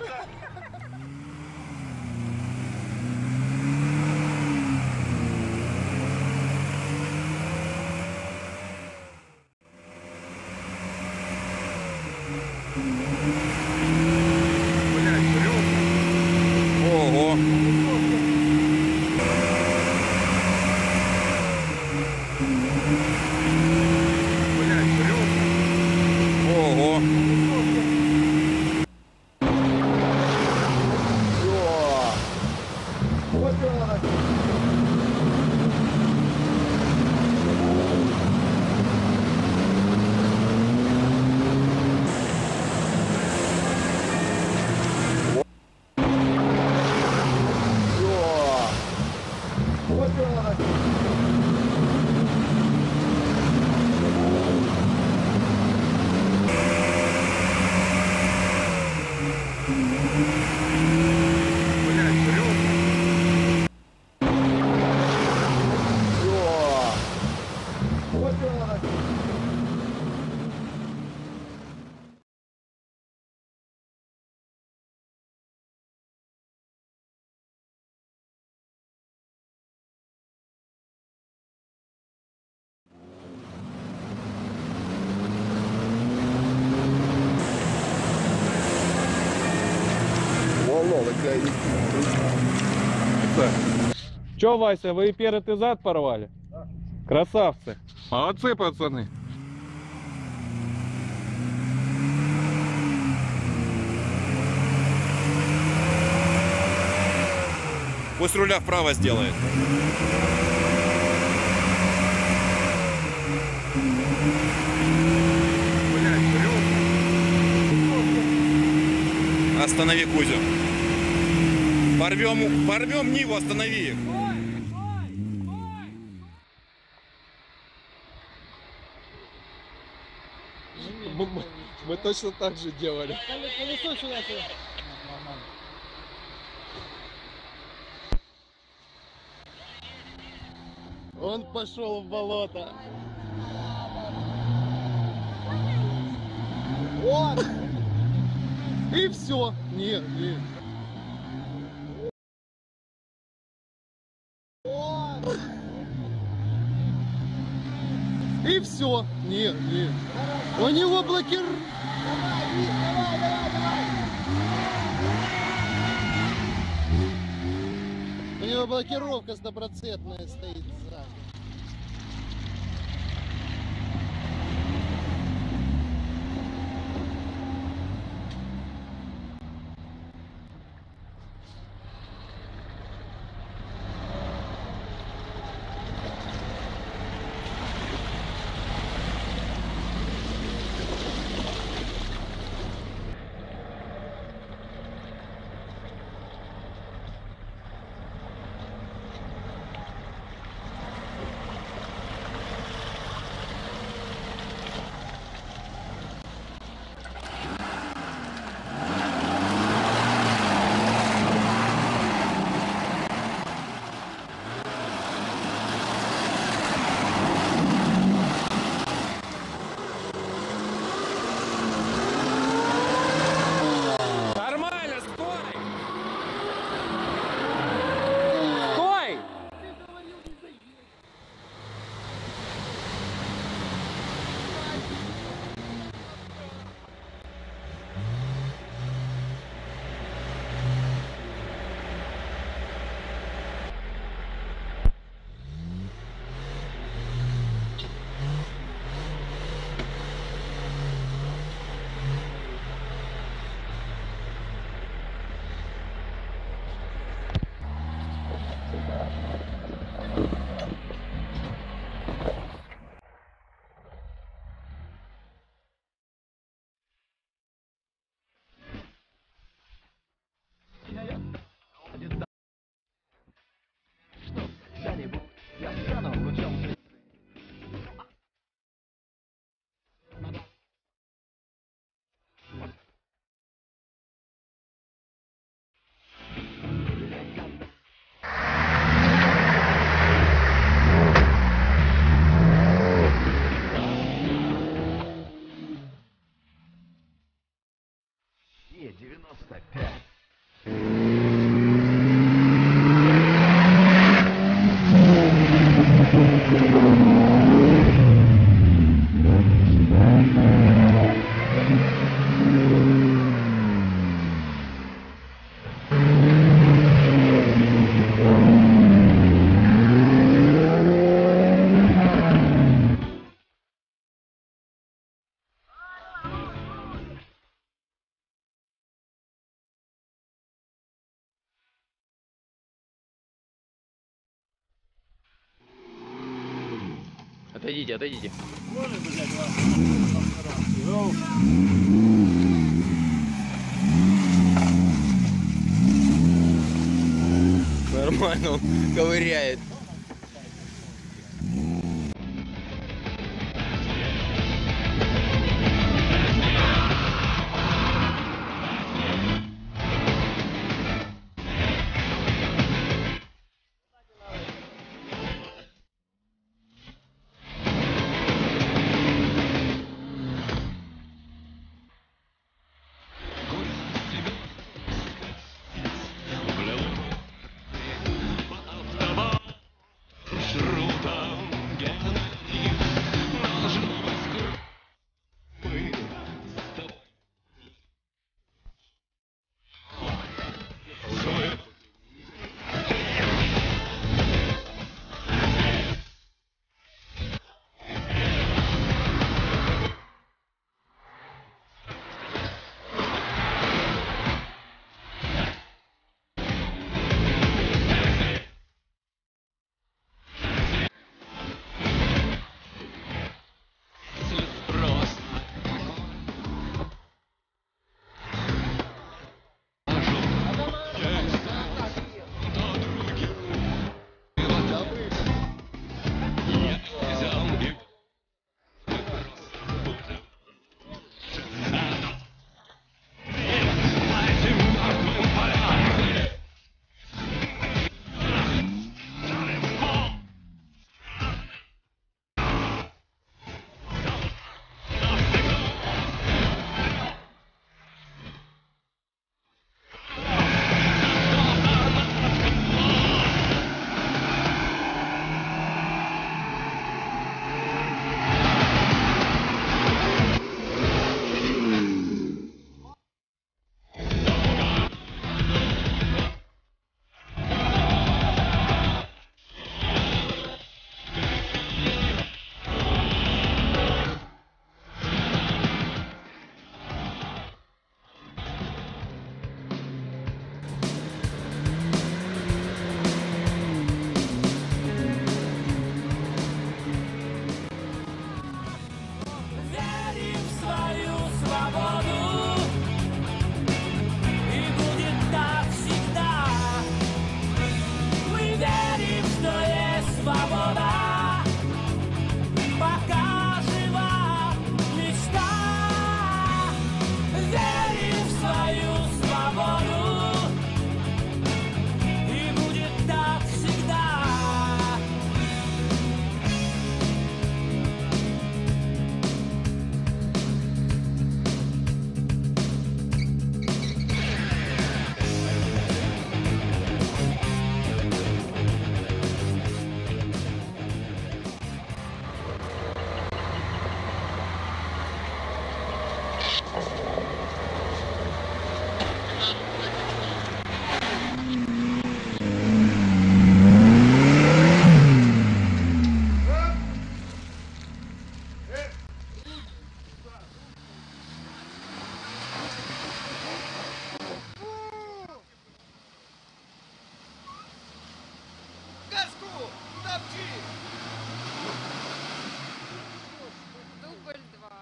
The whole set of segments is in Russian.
Ого. Ого. Че, Вася, вы и перед и зад порвали? Да. Красавцы. Молодцы, пацаны. Пусть руля вправо сделает. Останови Кузю. Порвем Ниву, останови их. Мы точно так же делали. Колесо сюда. Он пошел в болото. Вот. И все. Нет. Вот. И все. Нет. У него блокировка. У него блокировка стопроцентная стоит сзади. Отойдите, отойдите. Нормально он ковыряет. Дубль 2.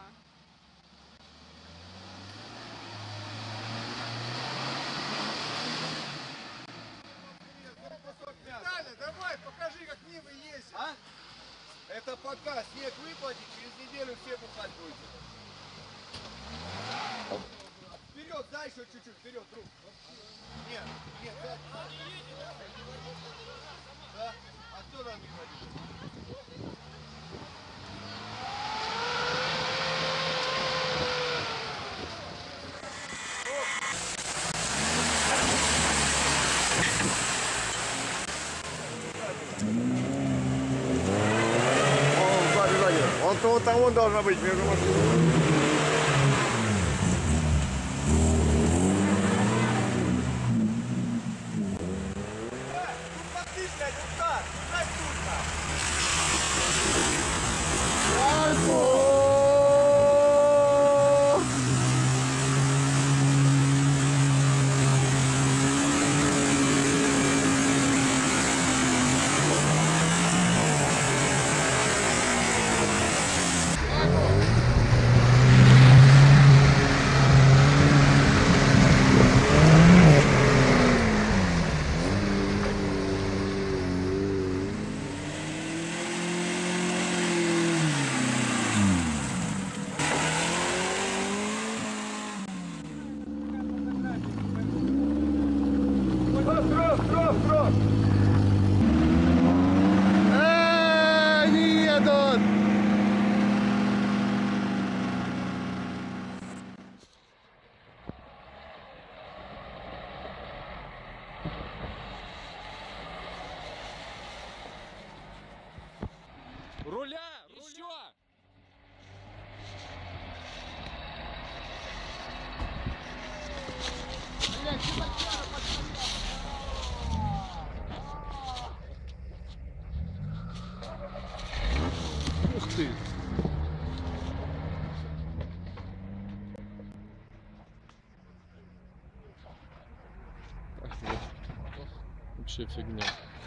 Виталя, давай, покажи, как Нивы ездят. А? Это пока снег выпадет, через неделю все бухать будете. Вперед, дай еще чуть-чуть, вперед, друг. Нет, нет, да. Да? А кто нам не ходит? Он должна быть между машинами. Руля! Еще! Ух ты! Вообще фигня.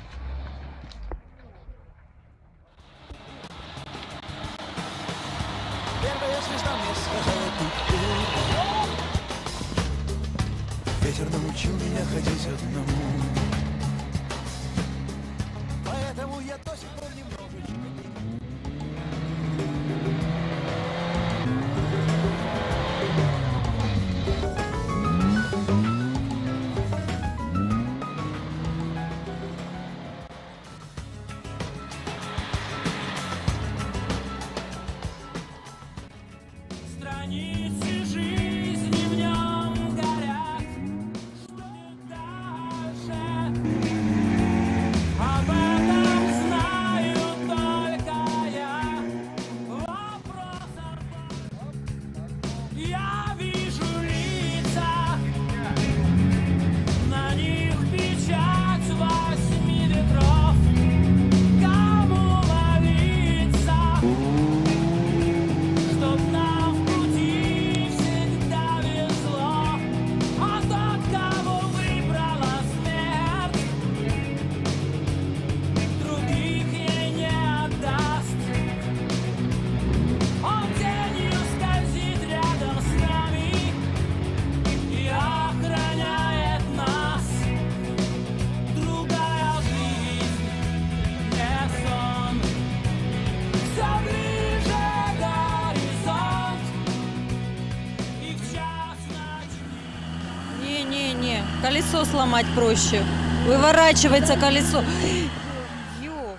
Первая звезда мне сказала тут. Ветер научил меня ходить одному. Поэтому я до сих пор немножечко. Страницы жизни в нем горят, что не дальше. Об этом знаю только я. Вопросов я вижу лица, на них печать 8 ветров. Кому молиться, чтоб нам в пути всегда везло, а тот, кого выбрала смерть, других ей не отдаст. Он тенью скользит рядом с нами и охраняет нас. Другая жизнь, не сон, все ближе горизонт, и в час ночи. Не-не-не, колесо сломать проще. Выворачивается колесо. Ё.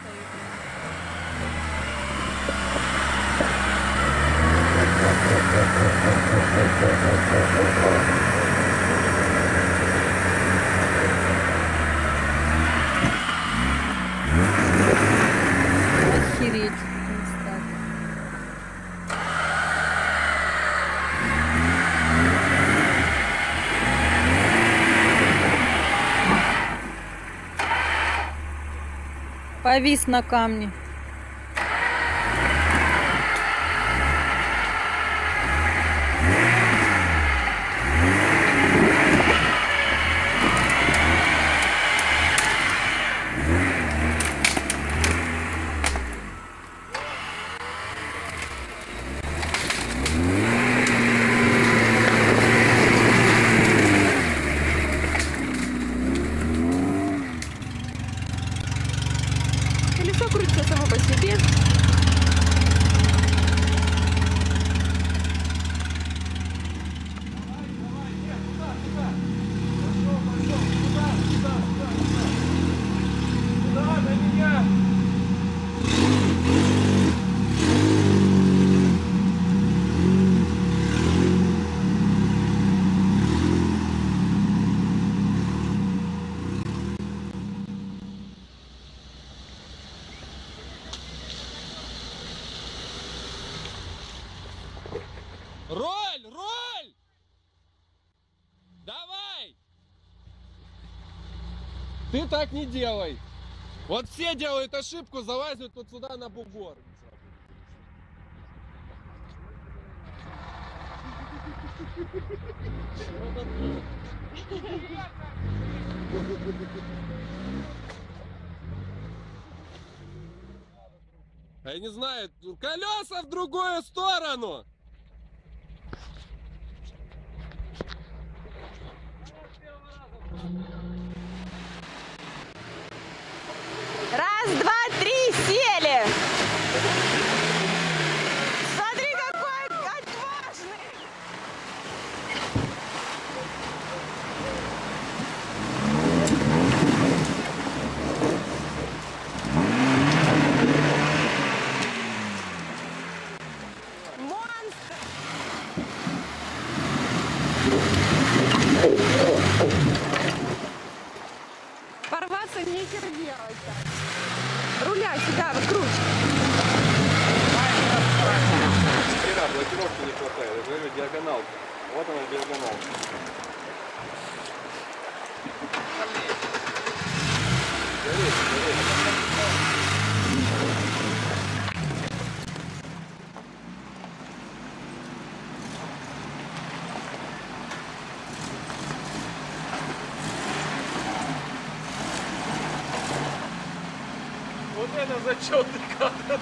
Охереть. Повис на камне. Колесо крутится само по себе. Роль! Роль! Давай! Ты так не делай. Вот все делают ошибку, залазят вот сюда на бугор. Я не знаю, колеса в другую сторону. Раз, два, три, сели! Смотри, какой отважный! Монстр! Порваться нехер делать. Руль Да, выкручивай. Хера, блокировки не хватает. Я говорю, диагоналка. Вот она диагоналка. Вот это зачетный кадр.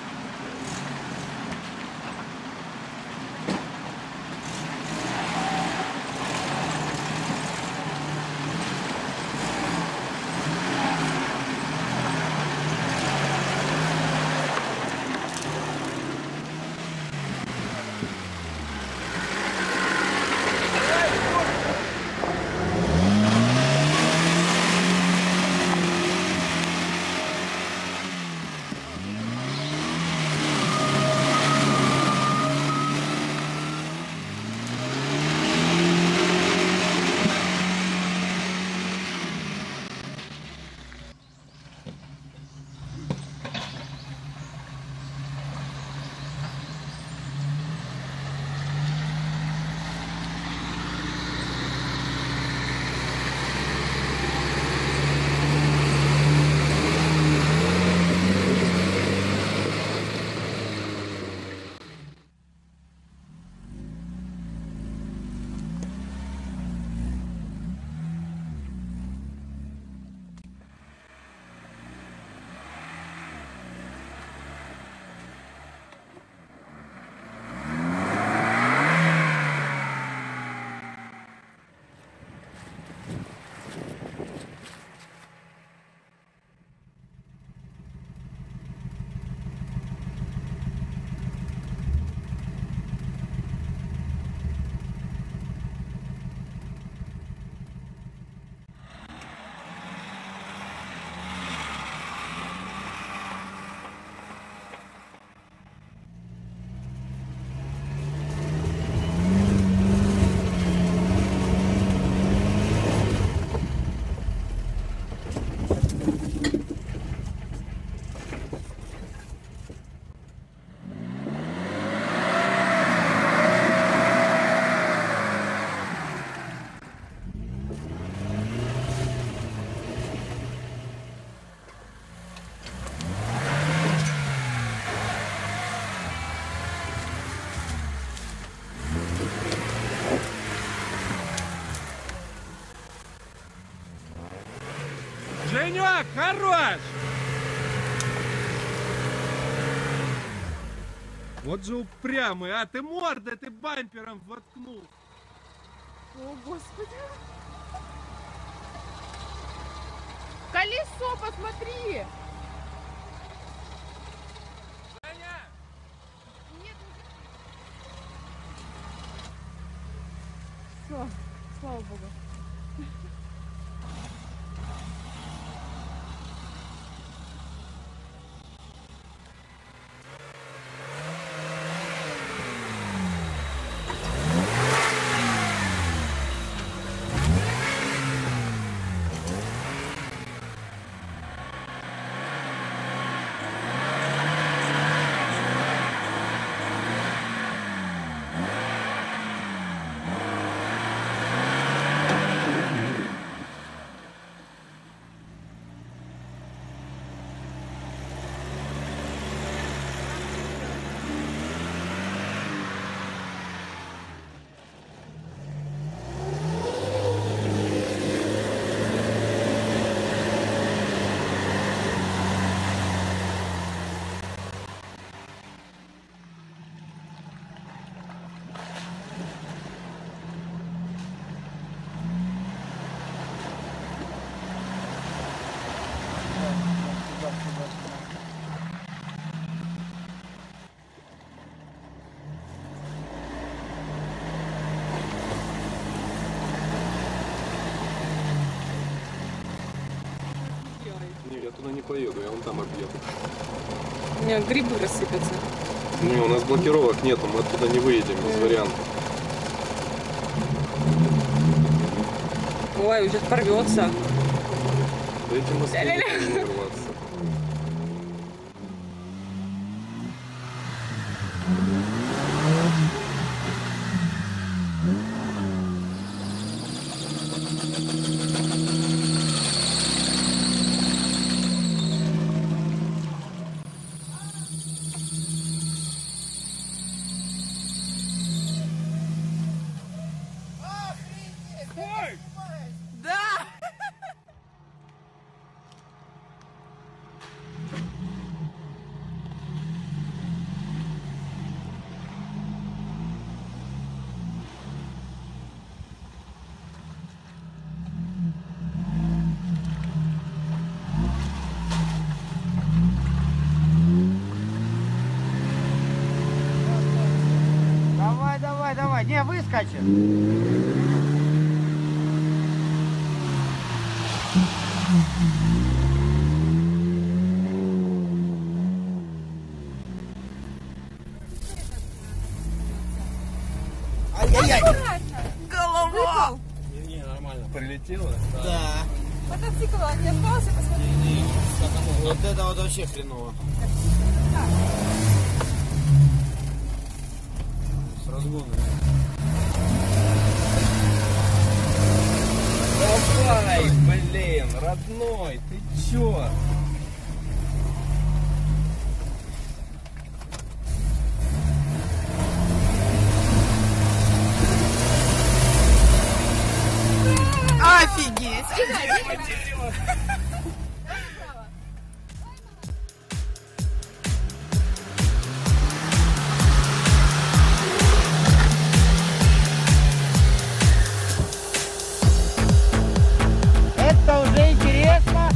Женек, хорош! Вот же упрямый, а ты мордой, ты бампером воткнул. О, Господи. Колесо, посмотри. Нет. Все, слава Богу. Не, я туда не поеду, я вон там объеду. У меня грибы рассыпятся. Не, у нас блокировок нету, мы оттуда не выедем, без вариантов. Ой, сейчас порвется. Да эти мосты не должны рваться. Не, выскочит. Ай-яй-яй! Голова! Не, нормально. Прилетело? Да. Мотоцикл, а не остался, посмотри. Вот это вот вообще хреново. С разгона. Давай, блин, родной, ты чё? Офигеть! Это уже интересно.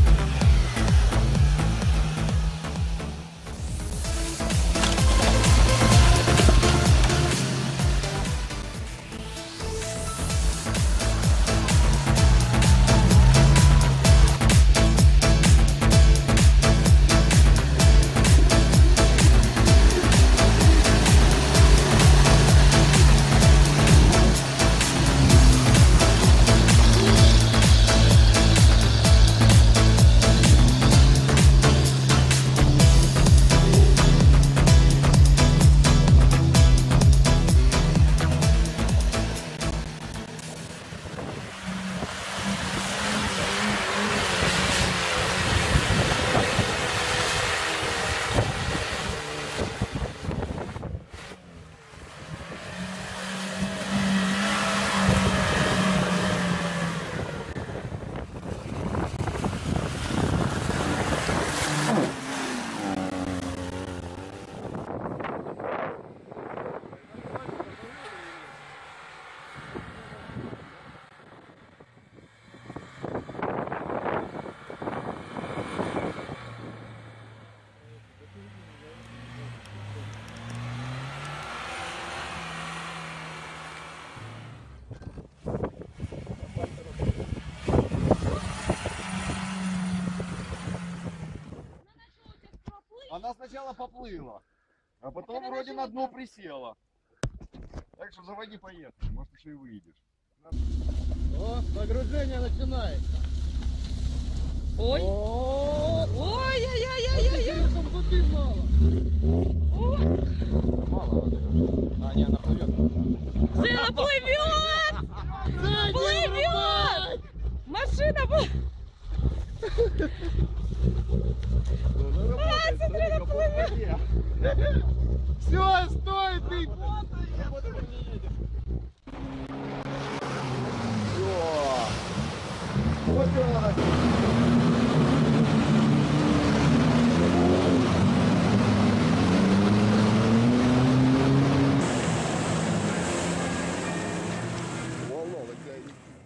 Она сначала поплыла, а потом вроде на дно присела. Так что заводи, поехали, может еще и выйдешь. О, погружение начинается. Ой. Ой-ой-ой-ой-ой. Там воды мало. Мало воды. А, не, она плывет. Сына плывет! Плывет! Машина плывет! Смотри, она плывет! Все, стой ты! Вот она.